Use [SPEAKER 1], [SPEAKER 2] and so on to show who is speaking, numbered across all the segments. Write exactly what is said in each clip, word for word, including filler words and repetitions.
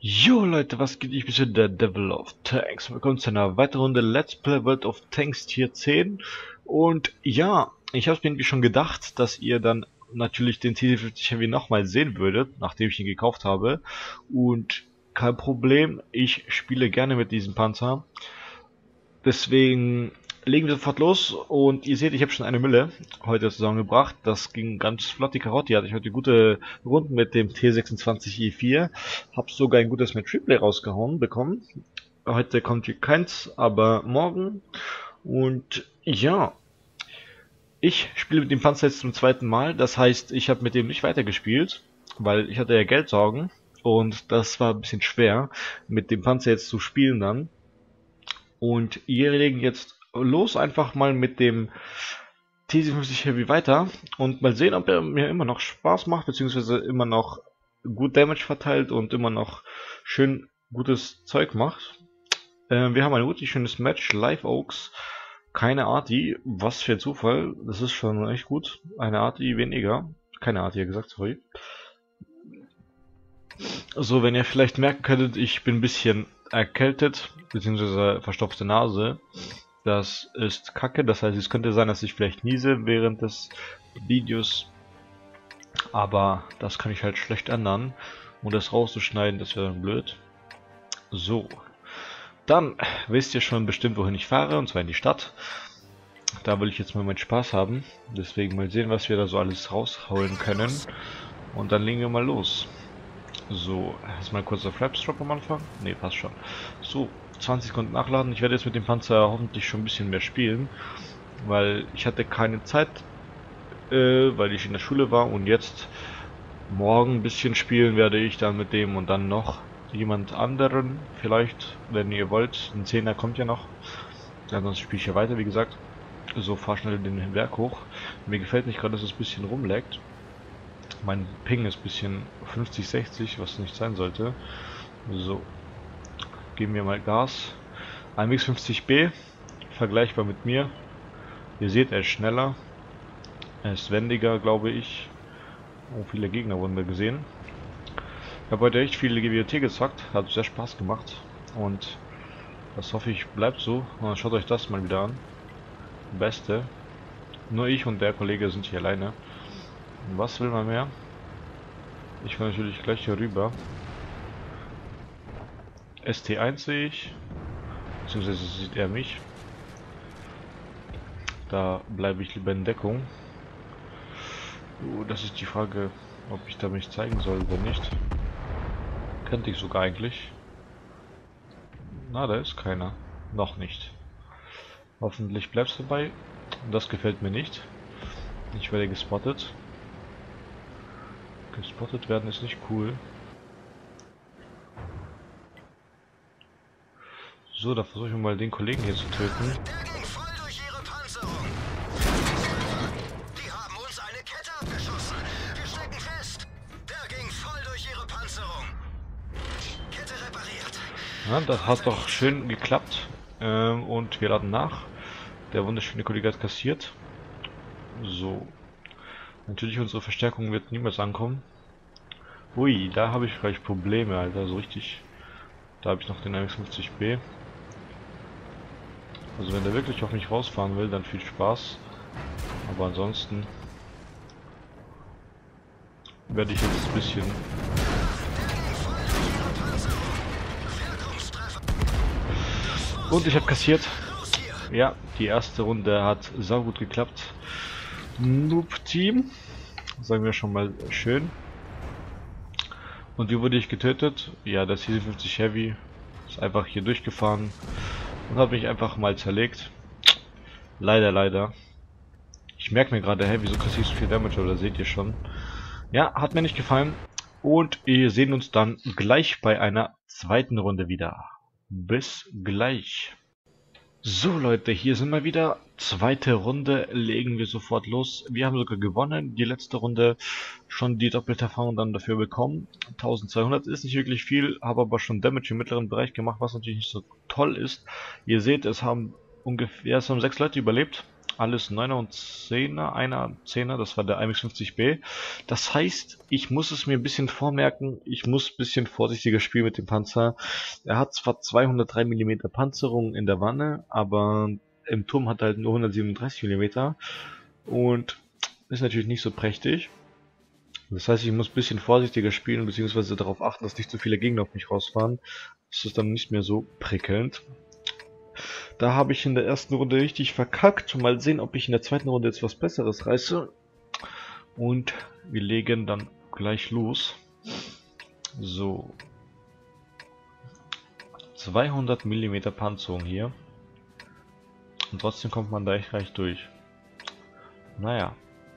[SPEAKER 1] Jo Leute, was geht? Ich bin der Devil of Tanks. Willkommen zu einer weiteren Runde Let's Play World of Tanks Tier zehn. Und ja, ich habe es mir irgendwie schon gedacht, dass ihr dann natürlich den T fünfzig Heavy nochmal sehen würdet, nachdem ich ihn gekauft habe. Und kein Problem, ich spiele gerne mit diesem Panzer. Deswegen legen wir sofort los. Und ihr seht, ich habe schon eine Mülle heute zusammengebracht. Das ging ganz flott, die Karotte. Hatte ich heute gute Runden mit dem T sechsundzwanzig I vier. Hab sogar ein gutes Match Replay rausgehauen bekommen. Heute kommt hier keins, aber morgen. Und ja, ich spiele mit dem Panzer jetzt zum zweiten Mal. Das heißt, ich habe mit dem nicht weitergespielt, weil ich hatte ja Geldsorgen. Und das war ein bisschen schwer, mit dem Panzer jetzt zu spielen dann. Und wir legen jetzt los einfach mal mit dem T siebenundfünfzig Heavy weiter und mal sehen, ob er mir immer noch Spaß macht, beziehungsweise immer noch gut Damage verteilt und immer noch schön gutes Zeug macht. Äh, wir haben ein wirklich schönes Match, Live Oaks, keine Arti, was für ein Zufall, das ist schon echt gut, eine Arti weniger, keine Arti, ja gesagt, sorry. So, wenn ihr vielleicht merken könntet, ich bin ein bisschen erkältet, beziehungsweise verstopfte Nase. Das ist kacke, das heißt, es könnte sein, dass ich vielleicht niese während des Videos. Aber das kann ich halt schlecht ändern. Und das rauszuschneiden, das wäre dann blöd. So. Dann wisst ihr schon bestimmt, wohin ich fahre, und zwar in die Stadt. Da will ich jetzt mal meinen Spaß haben. Deswegen mal sehen, was wir da so alles raushauen können. Und dann legen wir mal los. So, erstmal kurz auf Flapstrop am Anfang. Ne, passt schon. So, zwanzig Sekunden nachladen. Ich werde jetzt mit dem Panzer hoffentlich schon ein bisschen mehr spielen, weil ich hatte keine Zeit, äh, weil ich in der Schule war, und jetzt morgen ein bisschen spielen werde ich dann mit dem und dann noch jemand anderen, vielleicht, wenn ihr wollt. Ein Zehner kommt ja noch. Ansonsten spiele ich ja weiter, wie gesagt. So, fahr schnell den Berg hoch. Mir gefällt nicht gerade, dass es ein bisschen rumleckt. Mein Ping ist ein bisschen fünfzig, sechzig, was nicht sein sollte. So, geben wir mal Gas. A M X fünfzig B, vergleichbar mit mir. Ihr seht, er ist schneller. Er ist wendiger, glaube ich. Oh, viele Gegner wurden wir gesehen. Ich habe heute echt viele G W T gezockt, hat sehr Spaß gemacht. Und das hoffe ich bleibt so. Und schaut euch das mal wieder an. Beste. Nur ich und der Kollege sind hier alleine. Was will man mehr? Ich kann natürlich gleich hier rüber. S T eins sehe ich. Beziehungsweise sieht er mich. Da bleibe ich lieber in Deckung. Uh, das ist die Frage, ob ich da mich zeigen soll oder nicht. Könnte ich sogar eigentlich. Na, da ist keiner. Noch nicht. Hoffentlich bleibst du dabei. Das gefällt mir nicht. Ich werde gespottet. Gespottet werden ist nicht cool. So, da versuche ich mal den Kollegen hier zu töten.
[SPEAKER 2] Der ging voll durch ihre Panzerung. Die haben uns eine Kette abgeschossen. Wir stecken fest. Der ging voll durch ihre Panzerung. Kette repariert.
[SPEAKER 1] Ja, das hat doch schön geklappt. Ähm, und wir laden nach. Der wunderschöne Kollege hat kassiert. So. Natürlich, unsere Verstärkung wird niemals ankommen. Ui, da habe ich vielleicht Probleme, Alter, so richtig. Da habe ich noch den A M X fünfzig B. Also wenn der wirklich auf mich rausfahren will, dann viel Spaß. Aber ansonsten werde ich jetzt ein bisschen... Und ich habe kassiert. Ja, die erste Runde hat saugut geklappt. Noob-Team, sagen wir schon mal schön. Und wie wurde ich getötet? Ja, das T siebenundfünfzig Heavy ist einfach hier durchgefahren und hat mich einfach mal zerlegt. Leider, leider. Ich merke mir gerade, hey, wieso kassiere ich so viel Damage, oder seht ihr schon? Ja, hat mir nicht gefallen. Und wir sehen uns dann gleich bei einer zweiten Runde wieder. Bis gleich. So Leute, hier sind wir wieder. Zweite Runde, legen wir sofort los. Wir haben sogar gewonnen. Die letzte Runde schon die doppelte Erfahrung dann dafür bekommen. eintausendzweihundert ist nicht wirklich viel, habe aber schon Damage im mittleren Bereich gemacht, was natürlich nicht so toll ist. Ihr seht, es haben ungefähr es haben sechs Leute überlebt. Alles neuner und zehner, einer zehner, das war der A M X fünfzig B. Das heißt, ich muss es mir ein bisschen vormerken, ich muss ein bisschen vorsichtiger spielen mit dem Panzer. Er hat zwar zweihundertdrei Millimeter Panzerung in der Wanne, aber im Turm hat er halt nur hundertsiebenunddreißig Millimeter und ist natürlich nicht so prächtig. Das heißt, ich muss ein bisschen vorsichtiger spielen, beziehungsweise darauf achten, dass nicht so viele Gegner auf mich rausfahren. Das ist dann nicht mehr so prickelnd. Da habe ich in der ersten Runde richtig verkackt. Mal sehen, ob ich in der zweiten Runde jetzt was Besseres reiße. Und wir legen dann gleich los. So. zweihundert Millimeter Panzerung hier. Und trotzdem kommt man da echt gleich durch. Naja.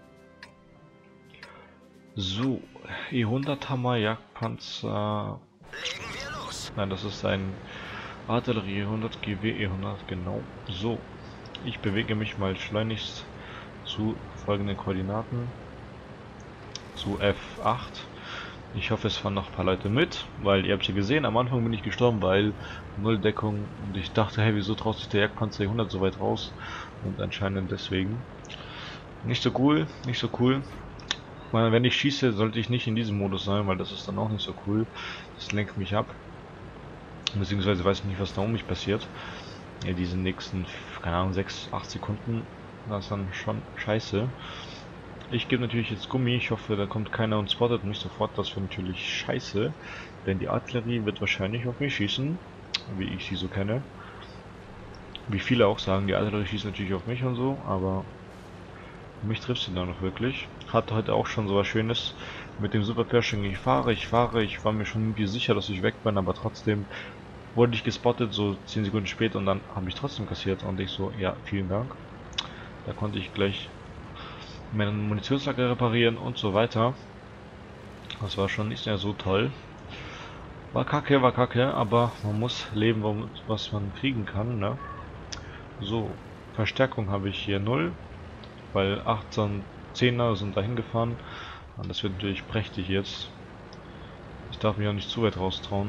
[SPEAKER 1] So. E hundert Hammer, Jagdpanzer.
[SPEAKER 2] Legen wir los.
[SPEAKER 1] Nein, das ist ein Artillerie E hundert, G W E hundert, genau. So, ich bewege mich mal schleunigst zu folgenden Koordinaten. Zu F acht. Ich hoffe, es fahren noch ein paar Leute mit, weil ihr habt ja gesehen, am Anfang bin ich gestorben, weil null Deckung und ich dachte, hey, wieso traut sich der Jagdpanzer E hundert so weit raus? Und anscheinend deswegen. Nicht so cool, nicht so cool. Weil wenn ich schieße, sollte ich nicht in diesem Modus sein, weil das ist dann auch nicht so cool. Das lenkt mich ab. Beziehungsweise weiß ich nicht, was da um mich passiert. Ja, diese nächsten, keine Ahnung, sechs, acht Sekunden, das ist dann schon scheiße. Ich gebe natürlich jetzt Gummi, ich hoffe, da kommt keiner und spottet mich sofort, das wäre natürlich scheiße. Denn die Artillerie wird wahrscheinlich auf mich schießen, wie ich sie so kenne. Wie viele auch sagen, die Artillerie schießt natürlich auf mich und so, aber mich trifft sie dann noch wirklich. Hatte heute auch schon so was Schönes mit dem Super Pershing. Ich fahre, ich fahre, ich war mir schon irgendwie sicher, dass ich weg bin, aber trotzdem wurde ich gespottet, so zehn Sekunden später, und dann habe ich trotzdem kassiert und ich so, ja, vielen Dank. Da konnte ich gleich meinen Munitionslager reparieren und so weiter. Das war schon nicht mehr so toll. War kacke, war kacke, aber man muss leben, was man kriegen kann, ne? So, Verstärkung habe ich hier null, weil achtzehn Zehner sind dahin gefahren. Und das wird natürlich prächtig jetzt. Ich darf mich auch nicht zu weit raustrauen.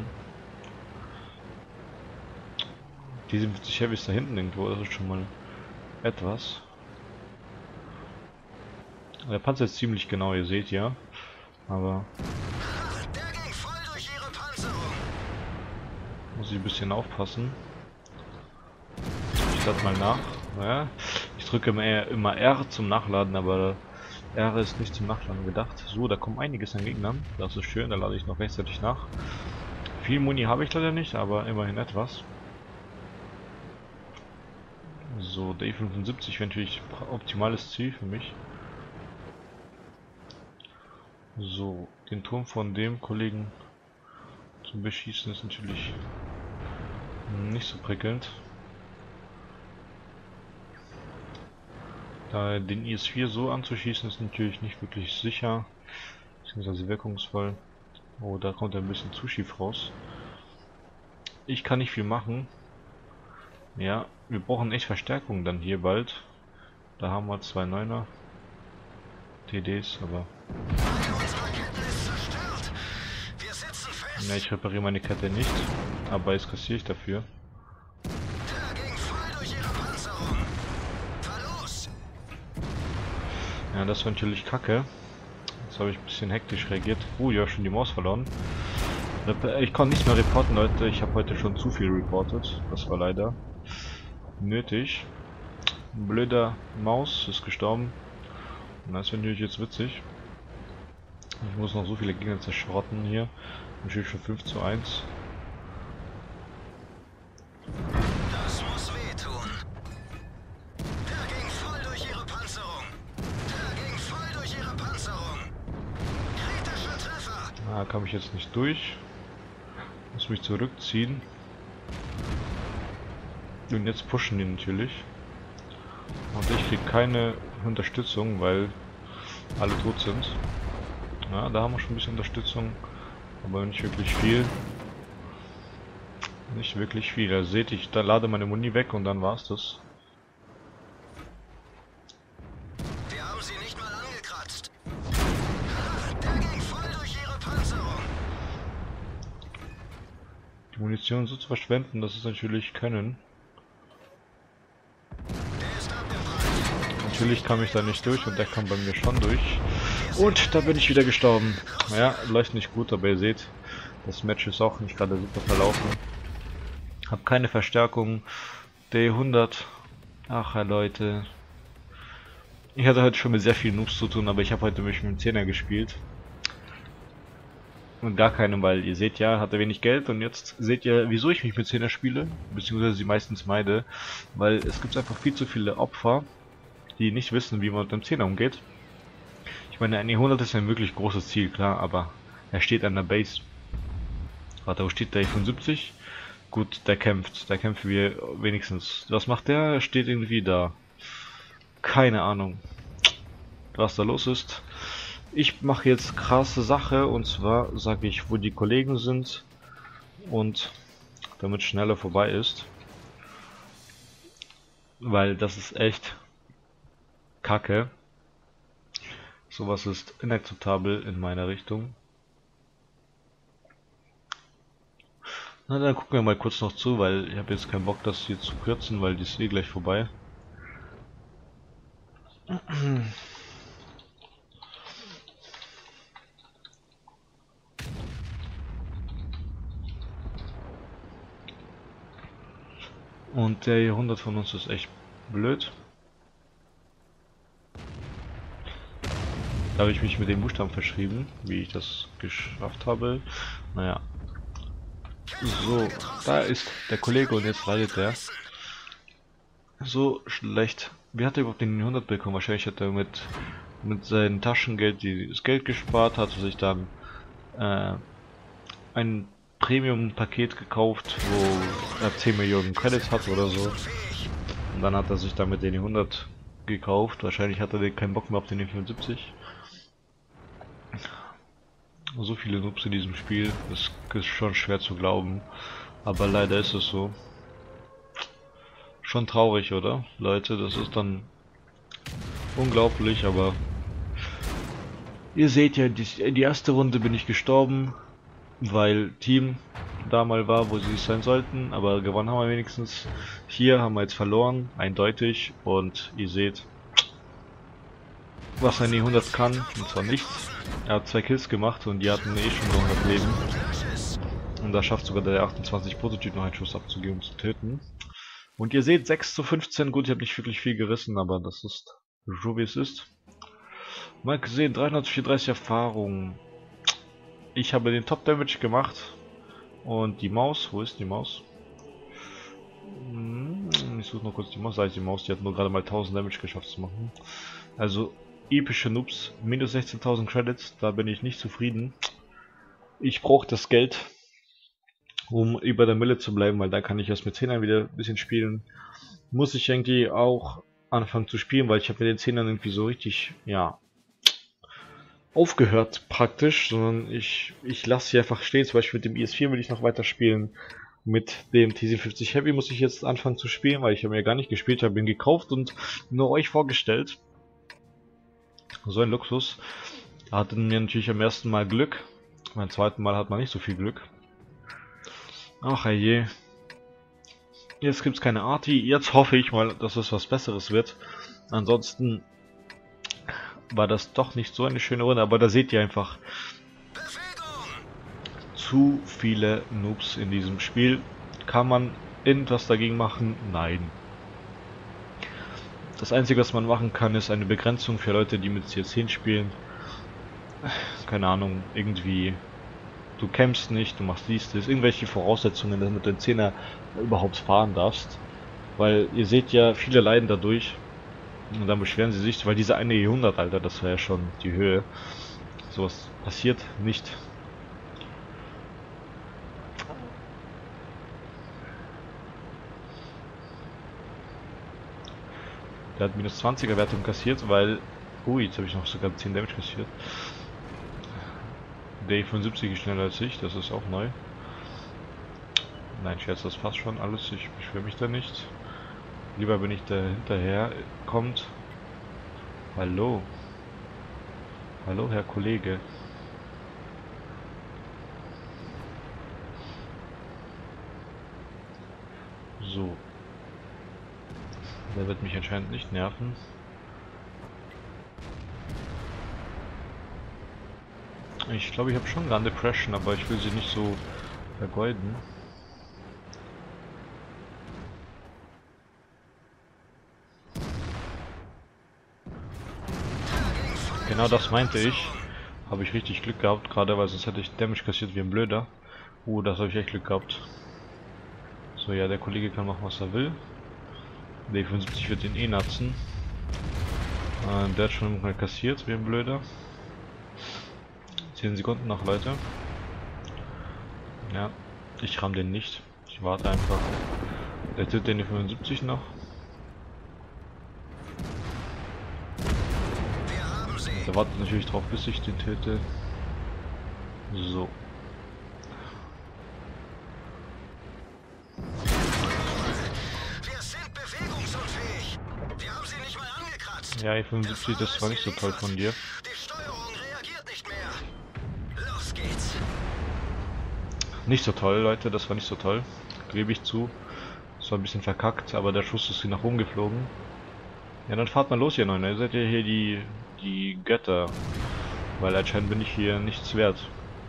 [SPEAKER 1] Die siebenundfünfzig Heavy ist da hinten irgendwo, das ist schon mal etwas. Der Panzer ist ziemlich genau, ihr seht ja. Aber
[SPEAKER 2] Der ging voll durch ihre Panzerung.
[SPEAKER 1] muss ich ein bisschen aufpassen. Ich lade mal nach. Ja, ich drücke immer, immer R zum Nachladen, aber R ist nicht zum Nachladen gedacht. So, da kommen einiges an Gegnern. Das ist schön, da lade ich noch rechtzeitig nach. Viel Muni habe ich leider nicht, aber immerhin etwas. So, der E fünfundsiebzig wäre natürlich optimales Ziel für mich. So, den Turm von dem Kollegen zu beschießen ist natürlich nicht so prickelnd. Da den I S vier so anzuschießen ist natürlich nicht wirklich sicher, beziehungsweise wirkungsvoll. Oh, da kommt er ein bisschen zu schief raus. Ich kann nicht viel machen. Ja, wir brauchen echt Verstärkung dann hier bald. Da haben wir zwei Neuner T Ds, aber ja, ich repariere meine Kette nicht, aber jetzt kassiere ich dafür. Ja, das war natürlich kacke. Jetzt habe ich ein bisschen hektisch reagiert. Uh, ja, schon die Maus verloren. Ich konnte nicht mehr reporten, Leute. Ich habe heute schon zu viel reportet. Das war leider nötig. Ein blöder Maus ist gestorben. Und das finde ich jetzt witzig. Ich muss noch so viele Gegner zerschrotten hier. Natürlich schon fünf zu eins.
[SPEAKER 2] Das muss wehtun. Der ging voll durch ihre Panzerung. Der ging voll durch ihre Panzerung. Kritischer Treffer.
[SPEAKER 1] Ah, kam ich jetzt nicht durch. Muss mich zurückziehen. Und jetzt pushen die natürlich. Und ich kriege keine Unterstützung, weil alle tot sind. Ja, da haben wir schon ein bisschen Unterstützung, aber nicht wirklich viel. Nicht wirklich viel. Da seht ich, da lade meine Muni weg und dann war's das.
[SPEAKER 2] Wir haben sie nicht mal angekratzt. Der ging voll durch ihre Panzerung.
[SPEAKER 1] Die Munition so zu verschwenden, das ist natürlich können.
[SPEAKER 2] Der ist abgebrannt.
[SPEAKER 1] Natürlich kam ich da nicht durch und der kam bei mir schon durch. Und da bin ich wieder gestorben. Naja, läuft nicht gut, aber ihr seht, das Match ist auch nicht gerade super verlaufen. Hab keine Verstärkung. D hundert. Ach ja, Leute. Ich hatte heute schon mit sehr vielen Noobs zu tun, aber ich habe heute mich mit dem Zehner gespielt. Und gar keinem, weil ihr seht ja, hatte wenig Geld und jetzt seht ihr, wieso ich mich mit Zehner spiele, beziehungsweise sie meistens meide, weil es gibt einfach viel zu viele Opfer, die nicht wissen, wie man mit dem Zehner umgeht. Ich meine, ein E hundert ist ein wirklich großes Ziel, klar, aber er steht an der Base. Warte, wo steht der E fünfundsiebzig? Gut, der kämpft, der kämpft wir wenigstens. Was macht der? Er steht irgendwie da. Keine Ahnung, was da los ist. Ich mache jetzt krasse Sache und zwar sage ich, wo die Kollegen sind und damit schneller vorbei ist. Weil das ist echt Kacke. Sowas ist inakzeptabel in meiner Richtung. Na, dann gucken wir mal kurz noch zu, weil ich habe jetzt keinen Bock, das hier zu kürzen, weil die ist eh gleich vorbei. Und der E hundert von uns ist echt blöd. Da habe ich mich mit dem Buchstaben verschrieben, wie ich das geschafft habe. Naja. So, da ist der Kollege und jetzt leidet er. So schlecht. Wie hat er überhaupt den E hundert bekommen? Wahrscheinlich hat er mit, mit seinem Taschengeld die, das Geld gespart, hat sich dann äh, ein Premium-Paket gekauft, wo er zehn Millionen Credits hat oder so. Und dann hat er sich damit den E hundert gekauft. Wahrscheinlich hat er keinen Bock mehr auf den E fünfundsiebzig. So viele Noobs in diesem Spiel, das ist schon schwer zu glauben. Aber leider ist es so. Schon traurig, oder? Leute, das ist dann unglaublich, aber ihr seht ja, die, die erste Runde bin ich gestorben, weil Team da mal war, wo sie es sein sollten, aber gewonnen haben wir wenigstens. Hier haben wir jetzt verloren, eindeutig, und ihr seht, was ein E hundert kann, und zwar nichts. Er hat zwei Kills gemacht und die hatten eh schon hundert Leben. Und da schafft sogar der achtundzwanzig Prototyp noch einen Schuss abzugeben, um zu töten. Und ihr seht, sechs zu fünfzehn, gut, ich habe nicht wirklich viel gerissen, aber das ist so wie es ist. Mal gesehen, dreihundertvierunddreißig Erfahrung. Ich habe den Top Damage gemacht. Und die Maus, wo ist die Maus? Ich suche noch kurz die Maus, da ist die Maus, die hat nur gerade mal tausend Damage geschafft zu machen. Also epische Noobs, minus sechzehntausend Credits, da bin ich nicht zufrieden. Ich brauche das Geld, um über der Mille zu bleiben, weil da kann ich erst mit Zehnern wieder ein bisschen spielen. Muss ich irgendwie auch anfangen zu spielen, weil ich habe mit den Zehnern irgendwie so richtig, ja, aufgehört praktisch, sondern ich, ich lasse sie einfach stehen. Zum Beispiel mit dem I S vier will ich noch weiter spielen. Mit dem T siebenundfünfzig Heavy muss ich jetzt anfangen zu spielen, weil ich habe ja gar nicht gespielt, habe ihn gekauft und nur euch vorgestellt. So ein Luxus. Hatten mir natürlich am ersten Mal Glück. Beim zweiten Mal hat man nicht so viel Glück. Ach je. Jetzt gibt es keine Arti. Jetzt hoffe ich mal, dass es was Besseres wird. Ansonsten war das doch nicht so eine schöne Runde. Aber da seht ihr einfach zu viele Noobs in diesem Spiel. Kann man irgendwas dagegen machen? Nein. Das Einzige, was man machen kann, ist eine Begrenzung für Leute, die mit C zehn spielen. Keine Ahnung, irgendwie... Du kämpfst nicht, du machst dies, das, irgendwelche Voraussetzungen, damit du den Zehner überhaupt fahren darfst. Weil ihr seht ja, viele leiden dadurch. Und dann beschweren sie sich, weil diese eine E hundert, Alter, das war ja schon die Höhe. Sowas passiert nicht. Der hat minus zwanziger Wertung kassiert, weil... Ui, jetzt habe ich noch sogar zehn Damage kassiert. Der E fünfundsiebzig ist schneller als ich, das ist auch neu. Nein, Scherz, das passt schon alles, ich beschwere mich da nicht. Lieber wenn ich da hinterher kommt. Hallo. Hallo, Herr Kollege. So. Der wird mich anscheinend nicht nerven. Ich glaube, ich habe schon Gun Depression, aber ich will sie nicht so vergeuden. Genau das meinte ich. Habe ich richtig Glück gehabt, gerade weil sonst hätte ich Damage kassiert wie ein Blöder. Uh, das habe ich echt Glück gehabt. So, ja, der Kollege kann machen, was er will. Der fünfundsiebzig wird ihn eh natzen. Äh, der hat schon mal kassiert wie ein Blöder. zehn Sekunden noch, Leute. Ja, ich ramm den nicht. Ich warte einfach. Der tötet den fünfundsiebzig noch. Der wartet natürlich drauf, bis ich den töte. So.
[SPEAKER 2] Wir sind bewegungsunfähig. Wir haben sie nicht mal angekratzt.
[SPEAKER 1] Ja, E fünfundsiebzig, das war nicht so toll von dir.
[SPEAKER 2] Die Steuerung reagiert nicht mehr. Los geht's.
[SPEAKER 1] Nicht so toll, Leute, das war nicht so toll. Gebe ich zu. Das war ein bisschen verkackt, aber der Schuss ist hier nach oben geflogen. Ja, dann fahrt mal los, ihr Neuen. Ihr seid ja hier die, die Götter. Weil anscheinend bin ich hier nichts wert.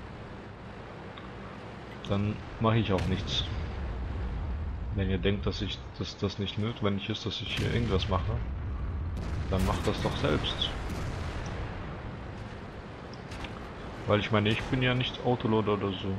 [SPEAKER 1] Dann mache ich auch nichts. Wenn ihr denkt, dass ich dass das nicht notwendig ist, dass ich hier irgendwas mache, dann macht das doch selbst. Weil ich meine, ich bin ja nicht Autoloader oder so.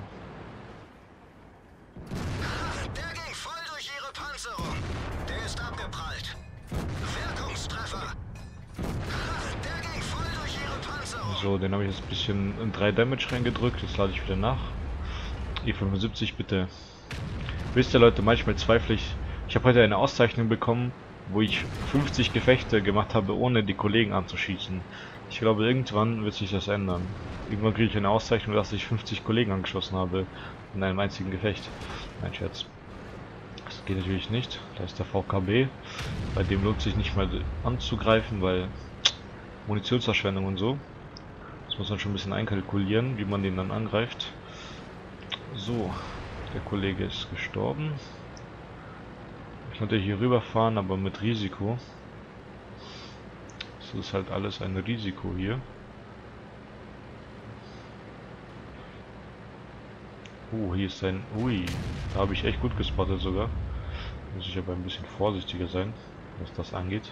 [SPEAKER 2] Der ging voll durch ihre Panzerung. Der ist abgeprallt. Wirkungstreffer. Der ging voll durch ihre Panzerung.
[SPEAKER 1] So, den habe ich jetzt ein bisschen in drei Damage reingedrückt. Jetzt lade ich wieder nach. E fünfundsiebzig bitte. Wisst ihr, Leute, manchmal zweifle ich. Ich habe heute eine Auszeichnung bekommen, wo ich fünfzig Gefechte gemacht habe, ohne die Kollegen anzuschießen. Ich glaube, irgendwann wird sich das ändern. Irgendwann kriege ich eine Auszeichnung, dass ich fünfzig Kollegen angeschossen habe in einem einzigen Gefecht. Mein Scherz. Das geht natürlich nicht. Da ist der V K B. Bei dem lohnt sich nicht mal anzugreifen, weil Munitionsverschwendung und so. Das muss man schon ein bisschen einkalkulieren, wie man den dann angreift. So, der Kollege ist gestorben. Ich könnte hier rüberfahren, aber mit Risiko. Das ist halt alles ein Risiko hier. Oh, hier ist ein... Ui, da habe ich echt gut gespottet sogar. Muss ich aber ein bisschen vorsichtiger sein, was das angeht.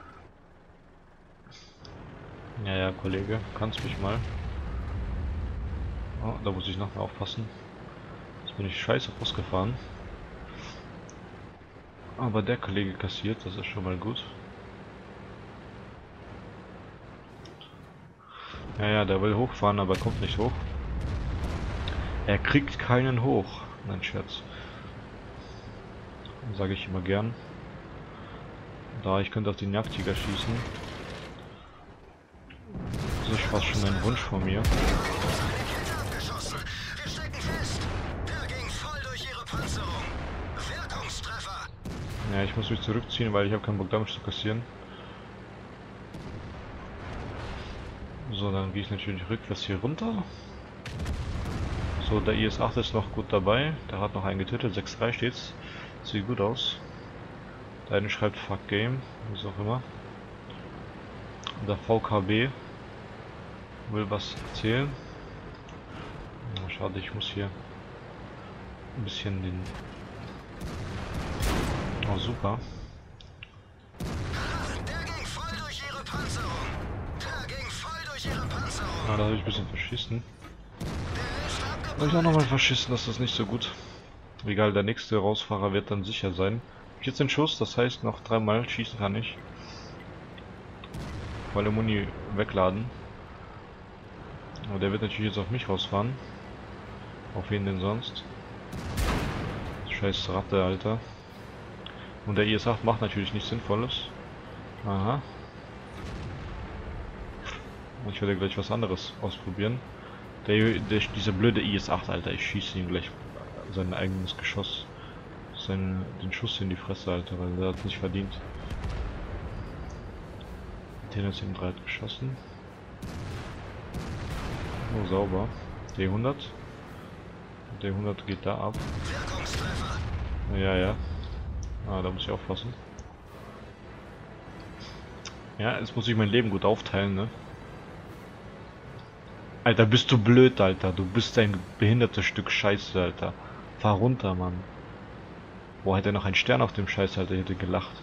[SPEAKER 1] Ja, ja, Kollege, kannst mich mal. Oh, da muss ich noch mal aufpassen. Jetzt bin ich scheiße rausgefahren. Aber der Kollege kassiert, das ist schon mal gut. Ja, ja, der will hochfahren, aber kommt nicht hoch. Er kriegt keinen hoch. Nein, Scherz. Sage ich immer gern. Da, ich könnte auf den Jagdtiger schießen. Das ist fast schon ein Wunsch von mir. Ja, ich muss mich zurückziehen, weil ich habe keinen Bock Damage zu kassieren. So, dann gehe ich natürlich rückwärts hier runter. So, der I S acht ist noch gut dabei. Der hat noch einen getötet. sechs drei steht's. Sieht gut aus. Der eine schreibt Fuck Game, was auch immer. Und der V K B will was erzählen. Ja, schade, ich muss hier ein bisschen den... Oh, super. Ah, da habe ich ein bisschen verschissen. Da habe ich auch nochmal verschissen, das ist nicht so gut. Egal, der nächste Rausfahrer wird dann sicher sein. vierzehn Schuss, das heißt noch dreimal schießen kann ich. Volle Muni wegladen. Aber der wird natürlich jetzt auf mich rausfahren. Auf wen denn sonst? Scheiß Ratte, Alter. Und der I S acht macht natürlich nichts Sinnvolles. Aha. Ich werde gleich was anderes ausprobieren. Der, der, dieser blöde I S acht, Alter, ich schieße ihm gleich sein eigenes Geschoss. Sein, den Schuss in die Fresse, Alter, weil der hat nicht verdient. Den hat ihm drei geschossen. Oh, sauber. D hundert. D hundert geht da ab. Ja, ja. Ah, da muss ich aufpassen. Ja, jetzt muss ich mein Leben gut aufteilen, ne? Alter, bist du blöd, Alter. Du bist ein behindertes Stück Scheiße, Alter. Fahr runter, Mann. Boah, hätte er noch einen Stern auf dem Scheiß, Alter, ich hätte gelacht.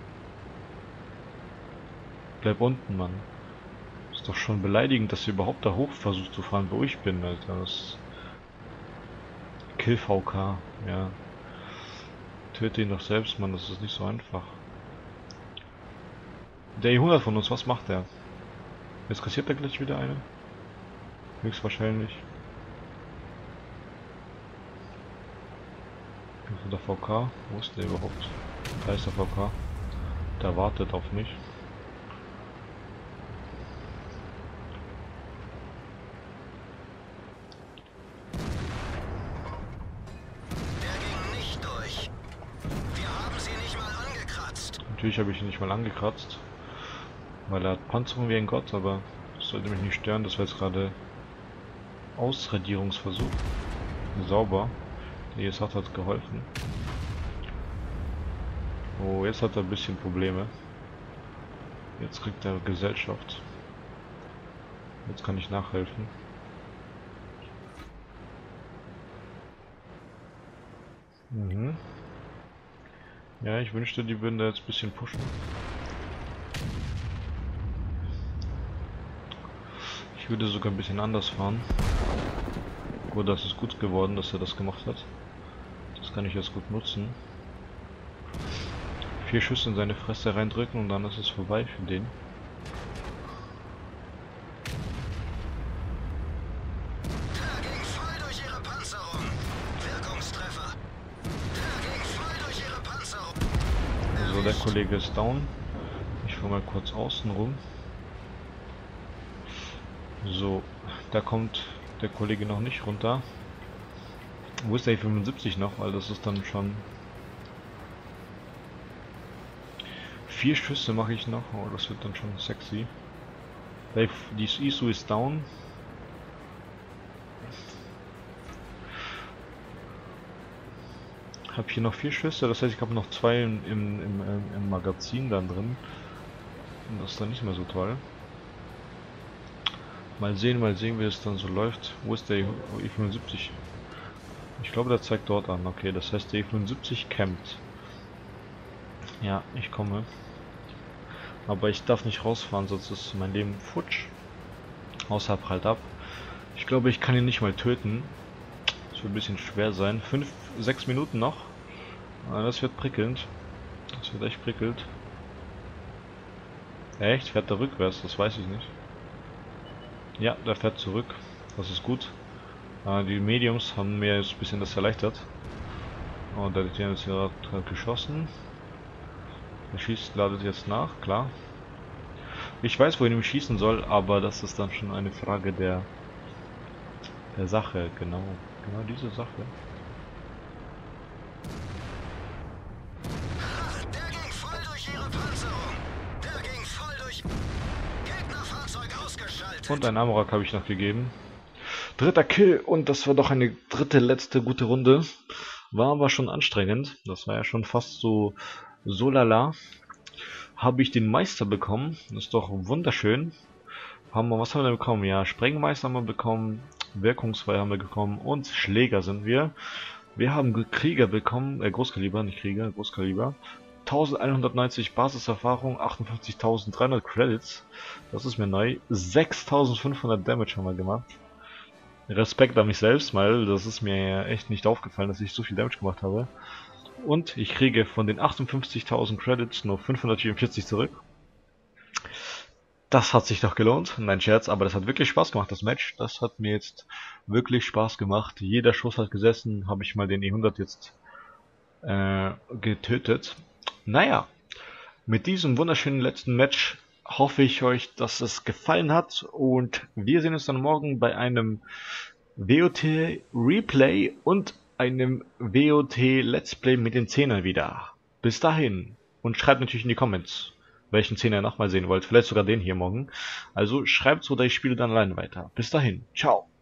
[SPEAKER 1] Bleib unten, Mann. Ist doch schon beleidigend, dass ihr überhaupt da hoch versucht zu fahren, wo ich bin, Alter. Das Kill V K, ja. Töte ihn doch selbst, Mann, das ist nicht so einfach. Der E hundert von uns, was macht der? Jetzt kassiert er gleich wieder eine. Höchstwahrscheinlich. Der V K, wo ist der überhaupt? Da ist der V K. Der wartet auf mich. Natürlich habe ich ihn nicht mal angekratzt, weil er hat Panzerung wie ein Gott, aber das sollte mich nicht stören. Das war jetzt gerade Ausradierungsversuch. Sauber. Der E S acht hat geholfen. Oh, jetzt hat er ein bisschen Probleme. Jetzt kriegt er Gesellschaft. Jetzt kann ich nachhelfen. Mhm. Ja, ich wünschte, die würden da jetzt ein bisschen pushen. Ich würde sogar ein bisschen anders fahren. Gut, das ist gut geworden, dass er das gemacht hat. Das kann ich jetzt gut nutzen. Vier Schüsse in seine Fresse reindrücken und dann ist es vorbei für den. So, der Kollege ist down. Ich fahre mal kurz außen rum. So, da kommt der Kollege noch nicht runter. Wo ist der E fünfundsiebzig noch? Weil das ist dann schon... Vier Schüsse mache ich noch. Oh, das wird dann schon sexy. Die I S U ist down. Habe hier noch vier Schüsse, das heißt ich habe noch zwei im, im, im, im Magazin dann drin. Und das ist dann nicht mehr so toll. Mal sehen, mal sehen, wie es dann so läuft. Wo ist der E fünfundsiebzig? Ich glaube, der zeigt dort an. Okay, das heißt, der E fünfundsiebzig campt. Ja, ich komme. Aber ich darf nicht rausfahren, sonst ist mein Leben futsch. Außer halt ab. Ich glaube, ich kann ihn nicht mal töten. Das wird ein bisschen schwer sein. Fünf, sechs Minuten noch. Das wird prickelnd. Das wird echt prickelt. Echt? Fährt der rückwärts? Das weiß ich nicht. Ja, der fährt zurück. Das ist gut. Die Mediums haben mir jetzt ein bisschen das erleichtert. Und der hat jetzt gerade geschossen. Der schießt, ladet jetzt nach, klar. Ich weiß, wohin ich schießen soll, aber das ist dann schon eine Frage der, der Sache. Genau, genau diese Sache.
[SPEAKER 2] Der ging voll durch ihre Panzerung. Der ging voll durch... Gegnerfahrzeug ausgeschaltet.
[SPEAKER 1] Und ein Amorak habe ich noch gegeben. Dritter Kill und das war doch eine dritte, letzte gute Runde. War aber schon anstrengend. Das war ja schon fast so, so lala. Habe ich den Meister bekommen. Das ist doch wunderschön. Haben wir, was haben wir denn bekommen? Ja, Sprengmeister haben wir bekommen. Wirkungsfrei haben wir bekommen. Und Schläger sind wir. Wir haben Krieger bekommen. Äh, Großkaliber, nicht Krieger, Großkaliber. elfhundertneunzig Basiserfahrung, achtundfünfzigtausenddreihundert Credits. Das ist mir neu. sechstausendfünfhundert Damage haben wir gemacht. Respekt an mich selbst, weil das ist mir ja echt nicht aufgefallen, dass ich so viel Damage gemacht habe. Und ich kriege von den achtundfünfzigtausend Credits nur fünfhundertvierundvierzig zurück. Das hat sich doch gelohnt. Nein, Scherz, aber das hat wirklich Spaß gemacht, das Match. Das hat mir jetzt wirklich Spaß gemacht. Jeder Schuss hat gesessen, habe ich mal den E hundert jetzt äh, getötet. Naja, mit diesem wunderschönen letzten Match hoffe ich euch, dass es gefallen hat. Und wir sehen uns dann morgen bei einem W O T Replay und einem W O T Let's Play mit den Zehnern wieder. Bis dahin. Und schreibt natürlich in die Comments, welchen Zehner ihr nochmal sehen wollt. Vielleicht sogar den hier morgen. Also schreibt so, dass ich spiele dann alleine weiter. Bis dahin. Ciao.